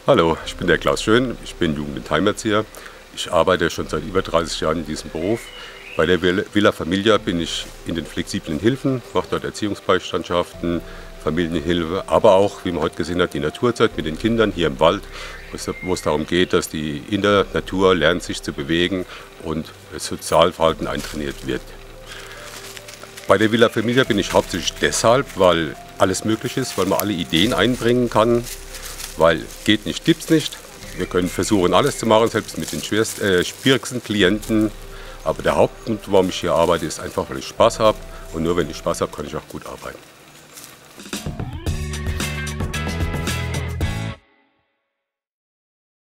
Hallo, ich bin der Klaus Schön, ich bin Jugend- und Heimerzieher. Ich arbeite schon seit über 30 Jahren in diesem Beruf. Bei der Villa Familia bin ich in den flexiblen Hilfen, mache dort Erziehungsbeistandschaften, Familienhilfe, aber auch, wie man heute gesehen hat, die Naturzeit mit den Kindern hier im Wald, wo es darum geht, dass die in der Natur lernen, sich zu bewegen und das Sozialverhalten eintrainiert wird. Bei der Villa Familia bin ich hauptsächlich deshalb, weil alles möglich ist, weil man alle Ideen einbringen kann. Weil geht nicht, gibt's nicht. Wir können versuchen, alles zu machen, selbst mit den schwierigsten Klienten. Aber der Hauptgrund, warum ich hier arbeite, ist einfach, weil ich Spaß habe. Und nur wenn ich Spaß habe, kann ich auch gut arbeiten.